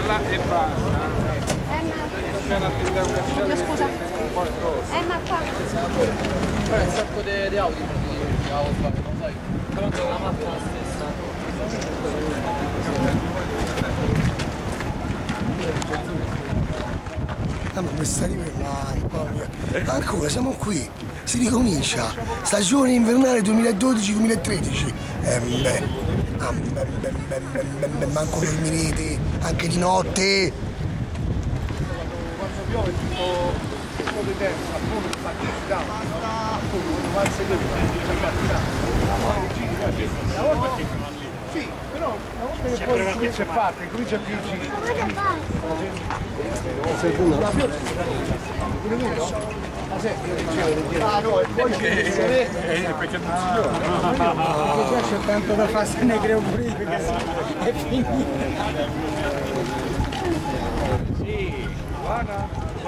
Là e basta. C'è un'attività commerciale. Scusa. Ma qua. Però è un sacco di auto che avevo fatto, non sai? Però c'è la macchina stessa. Ma questa ancora siamo qui, si ricomincia, stagione invernale 2012-2013. Manco dormirete, anche di notte. Quando piove un po' di tempo, appunto sta chiudendo, sì, però una volta che poi comincia a parte, comincia a dirci. Perché non si già c'è tanto da fare, se ne creo pure io, perché è finita. Sì, buona.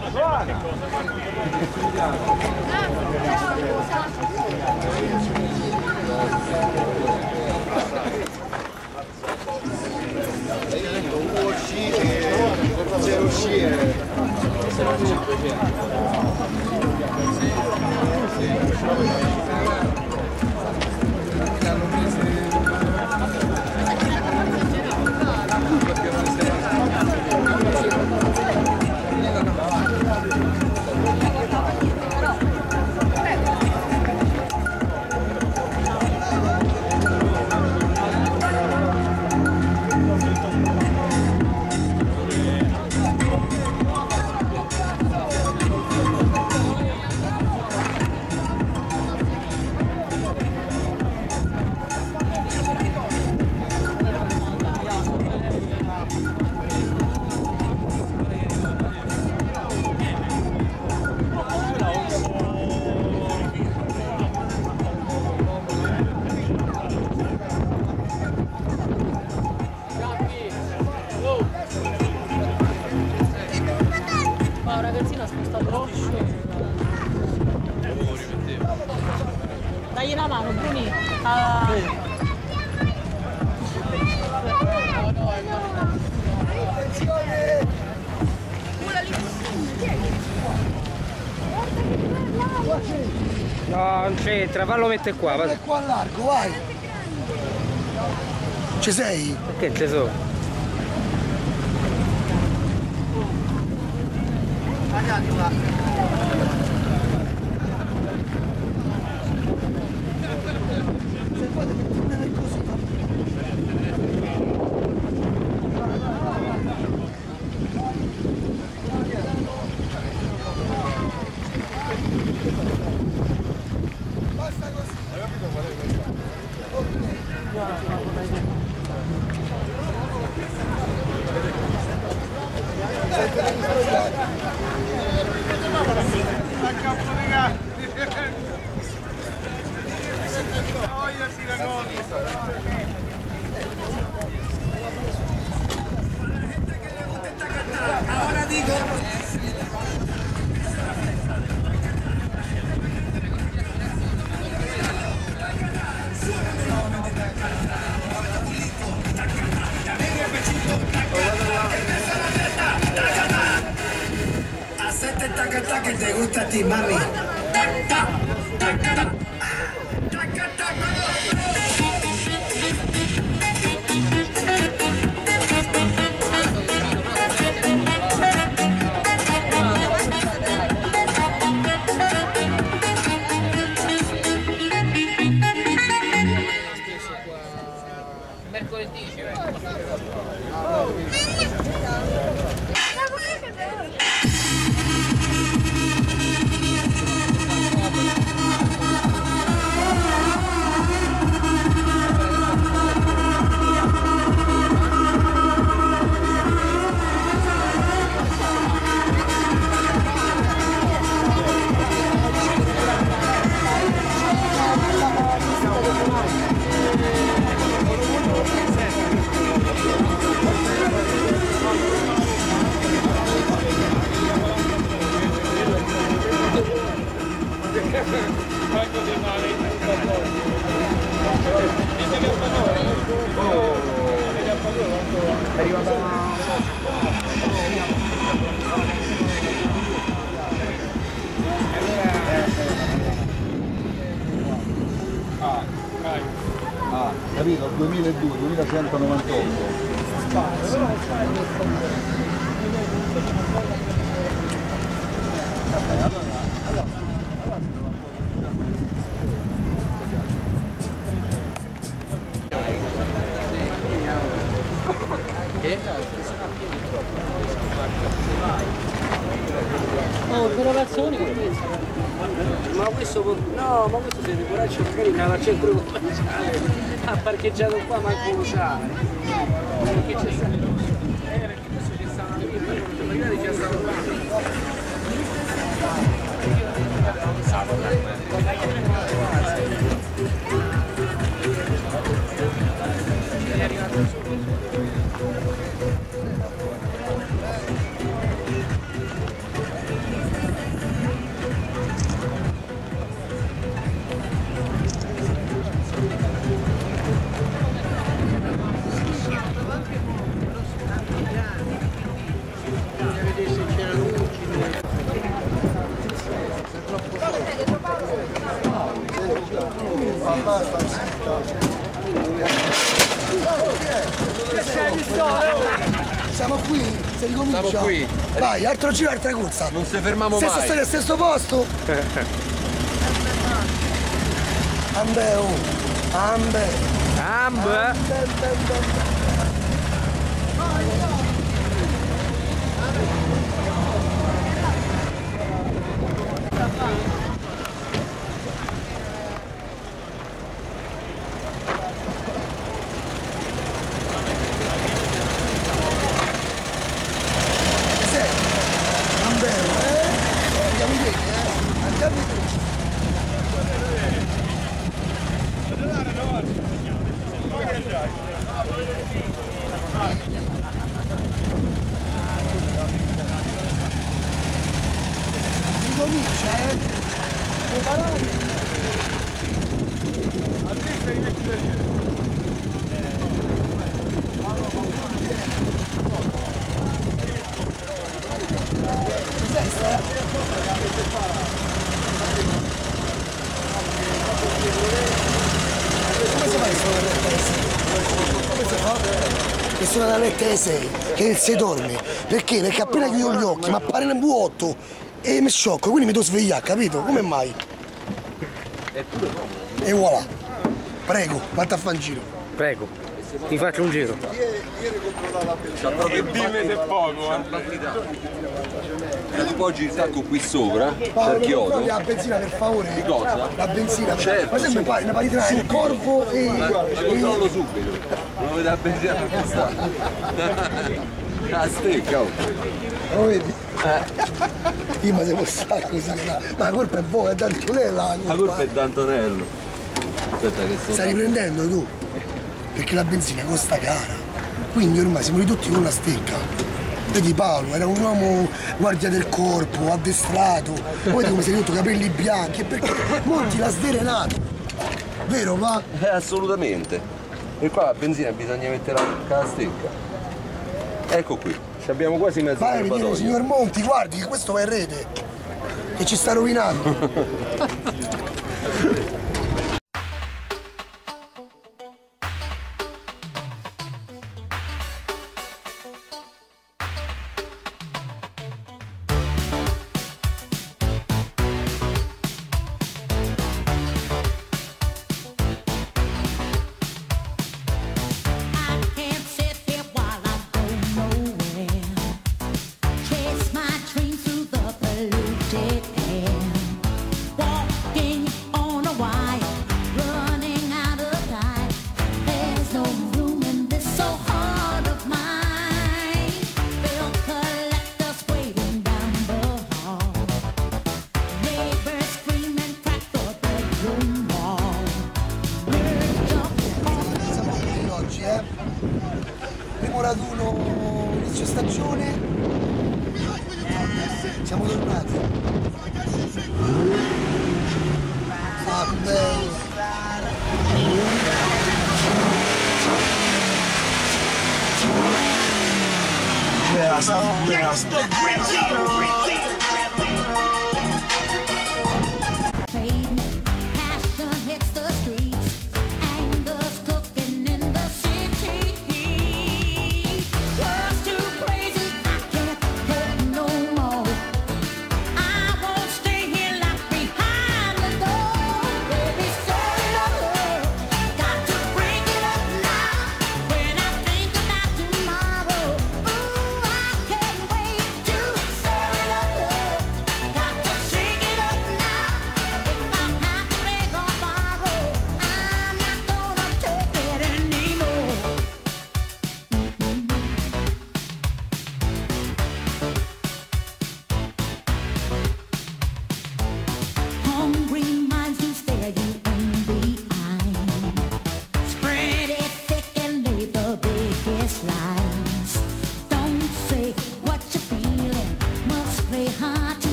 Dagli una mano, Bruni. No, non c'entra, fallo mettere qua. Vai qua a largo, vai. Ci sei? Perché ci sono? Ahora digo. Hacete taca taca que te gusta a ti, mami. Taca taca taca. Mercoledì ci È arrivata Ah, capito? 2002, 2198. Oh, però razza unica questo. Ma questo no, ma questo siete coraggio magari al centro commerciale. Ha parcheggiato qua, manco lo sa. Perché c'è stato? Perché questo c'è stato una vita, magari c'è stato è arrivato Siamo qui, se ricomincia. Siamo qui. Vai, altro giro, altra corsa. Non si fermiamo Stessa mai. storia, stesso posto. Ambe, oh. Ambe. Che sono dalle lettere 6, che si dorme. Perché? Perché appena chiudo gli occhi mi appare nel vuoto e mi sciocco, quindi mi devo svegliare, capito? Come mai? E voilà. Prego, vatti a fare un giro. Prego, ti faccio un giro. E dimmi se poco, tu poggi il sacco qui sopra, per chiodo. La benzina per favore. Di cosa? La benzina. Certo. Ma se mi pare, ne pari tra il corpo e... Ci controllo subito. Non vede la benzina per sta. La stecca, oh. Lo vedi? Io ma se posso stare così, ma la colpa è buona, è d'Antonello La colpa è d'Antonello. Aspetta che sto... Stai riprendendo tu? Perché la benzina costa cara. Quindi ormai siamo tutti con una stecca. Vedi Paolo, era un uomo guardia del corpo, addestrato. Poi come sei tutto capelli bianchi, perché molti l'ha sdrenato. Vero va? Assolutamente. E qua la benzina bisogna metterla con la stecca. Ecco qui. Ci abbiamo quasi mezzo Vai a vedere, serbatoio. signor Monti, guardi che questo va in rete. Che ci sta rovinando. Primo raduno inizio stagione, siamo tornati. Vabbè. Passion hits the streets.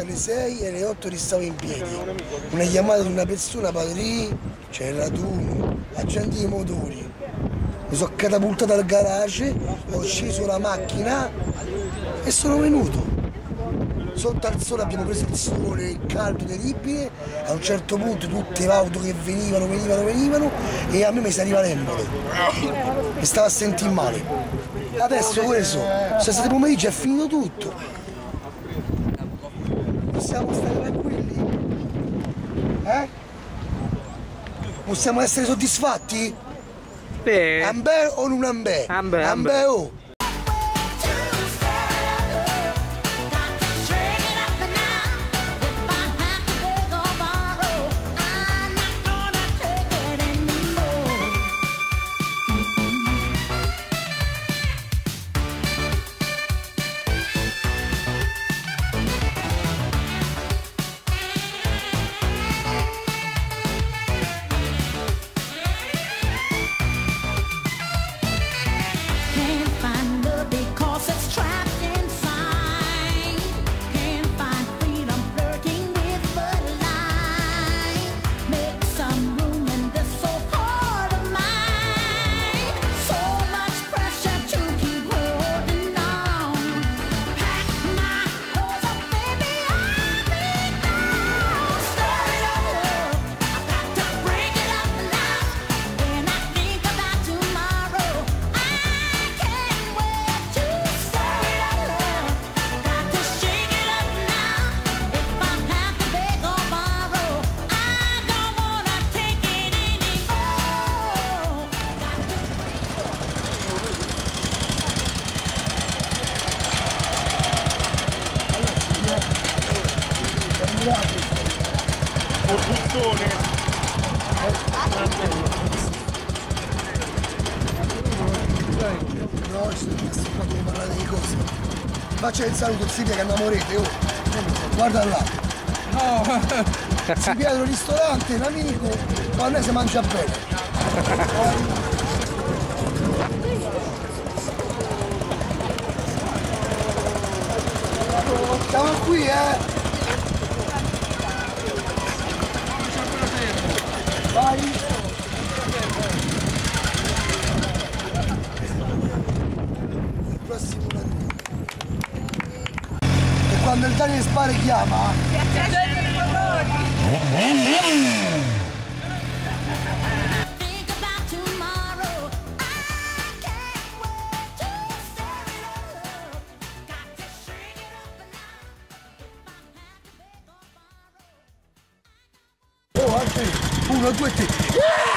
alle 6 e alle 8 restavo in piedi. Una chiamata di una persona, padrì, c'era tu, accendi i motori. Mi sono catapultato al garage, ho sceso la macchina e sono venuto. Sotto al sole abbiamo preso il sole, il caldo terribile, a un certo punto tutte le auto che venivano e a me mi saliva l'embolo. Mi stava a sentire male. Adesso questo, stasera pomeriggio è finito tutto. Possiamo stare tranquilli? Possiamo essere soddisfatti? Beh, Ambè o non ambè? Ambè, Ambè o? No, sto di parlare di cose. Faccia il saluto, Silvia, che innamorete, oh. Guarda là. no, Si piede al ristorante, un amico, ma a noi si mangia bene. Siamo qui, Vai. Il prossimo e quando il Daniel Spare chiama. Oh, anche 1, 2, 3.